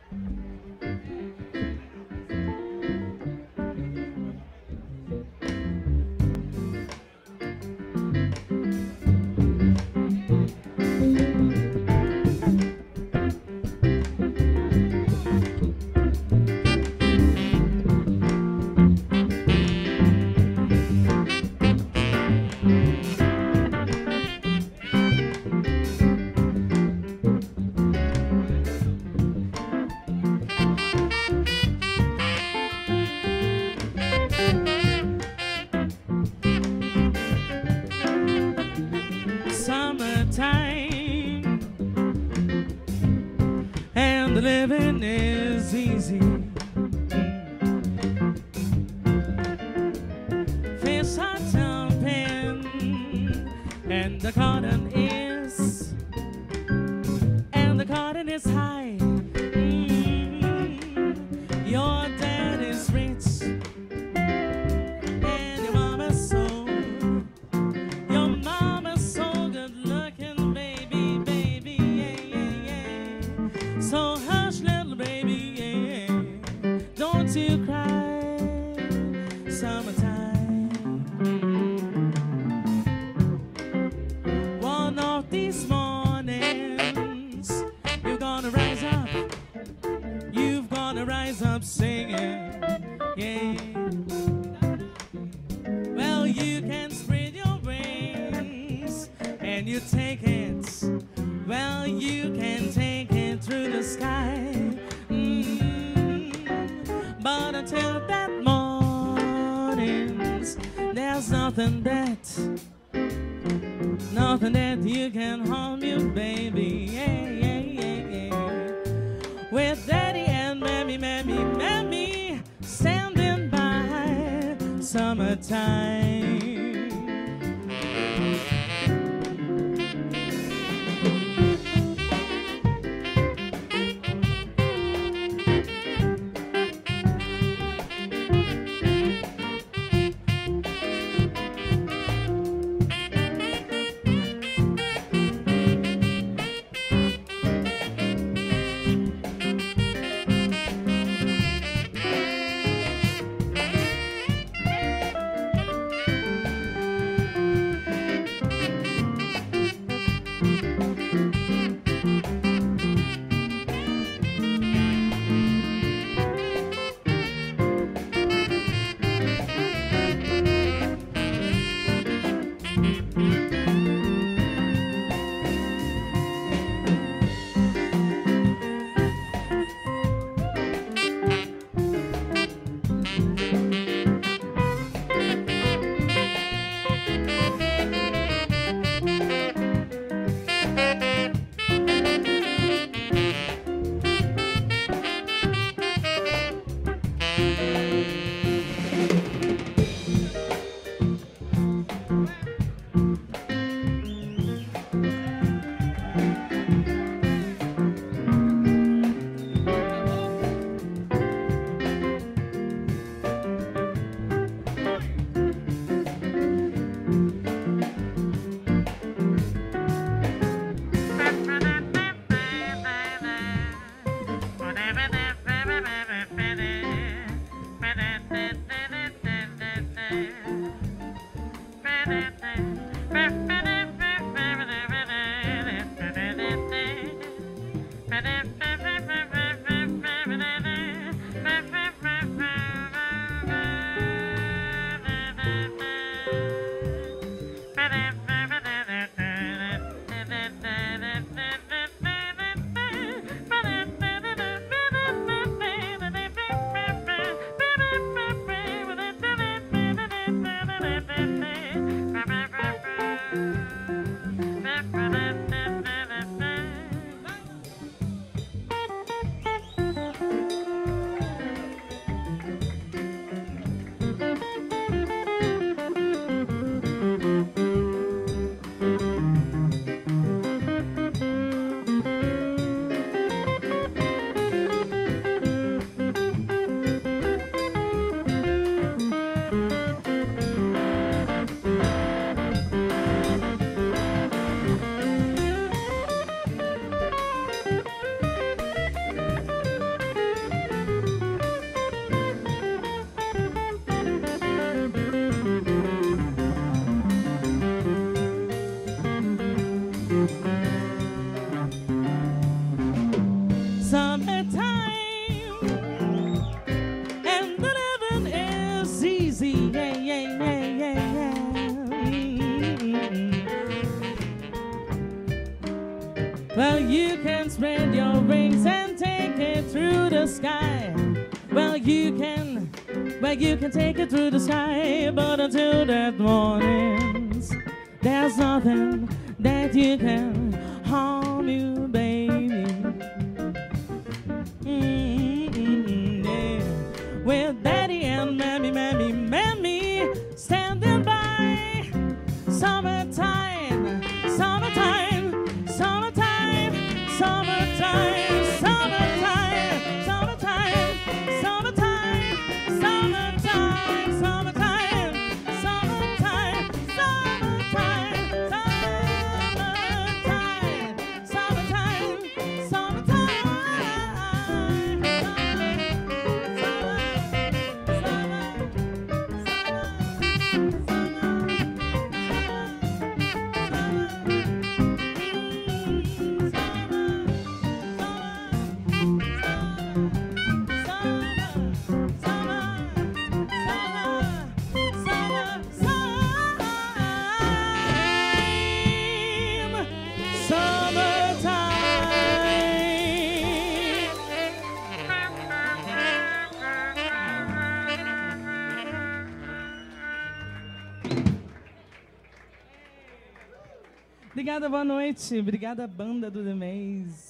Living is easy. Fish are jumping, and the cotton is high. Your dad is rich, and your mama's so good looking, baby, baby, yeah, yeah, yeah. So hush, little baby, yeah. Don't you cry, summertime. One of these mornings, you're gonna rise up. You've gonna rise up singing, yeah. Well, you can spread your wings and you take it. Well, you can take it through the sky. But until that morning, there's nothing that you can harm you, baby. Yeah, yeah, yeah, yeah. With daddy and mammy standing by, summertime. the sky. Well, you can take it through the sky, but until that morning, there's nothing that you can harm you, baby. Yeah. With daddy and mammy standing by. Summertime, summertime, summertime, summertime, summertime, summertime, summertime, summertime, summertime, summertime, summertime, summertime, summertime, Obrigada, boa noite. Obrigada, banda do The Maze.